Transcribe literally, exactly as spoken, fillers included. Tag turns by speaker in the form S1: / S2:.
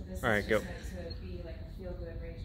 S1: this
S2: All
S1: is
S2: right,
S1: just
S2: go.
S1: meant to be like a feel-good range